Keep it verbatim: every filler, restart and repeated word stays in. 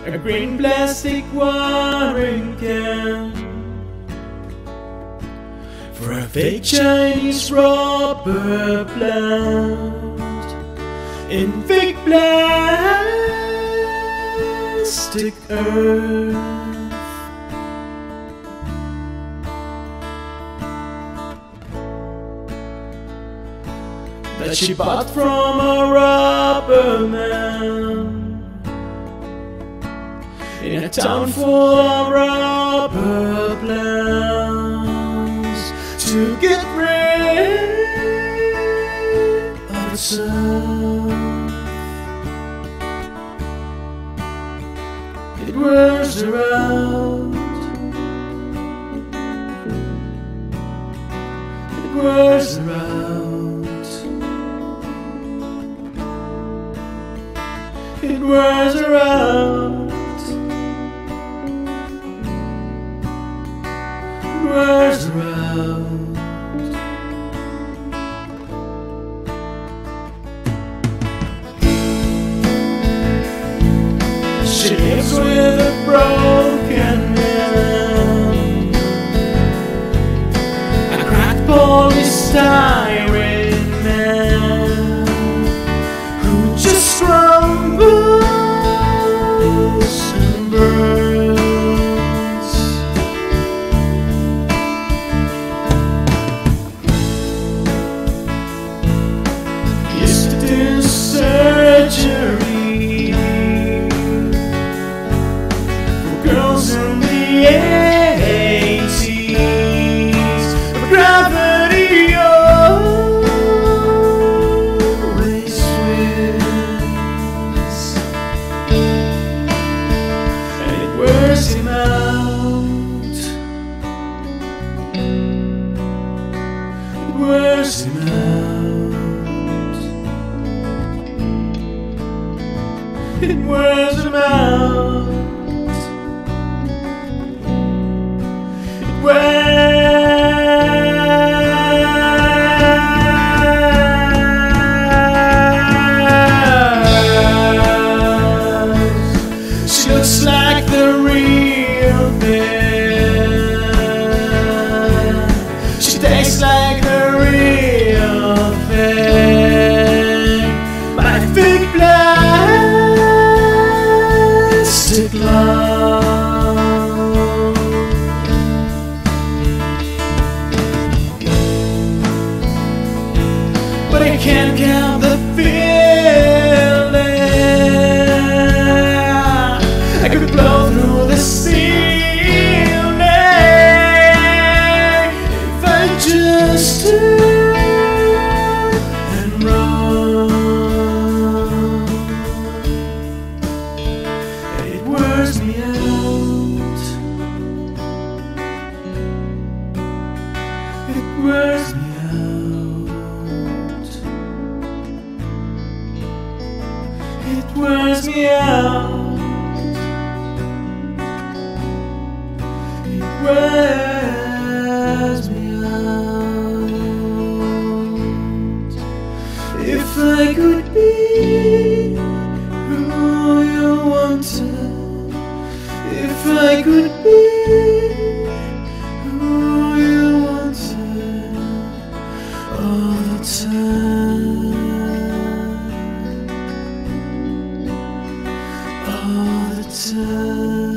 a green plastic watering can for a fake Chinese rubber plant in fake plastic earth that she bought from a rubber man in a town full of rubber plants to get rid of itself. It whirls around, it whirls around, it whirls around, it whirls around. She lives with a broken man, a cracked polystyrene man who just crumbles and burns. He used to do surgery girls in the eighties, but gravity always wins, and it wears him out, it wears him out, it wears him out. She looks like the real thing. She tastes like the real thing. My fake plastic love. But I can't count the feeling. I could blow through the ceiling if I just turn and run. It wears me out, it wears me out, it wears me out, it wears me out. If I could be who you wanted, if I could be who you wanted all the time, all the time.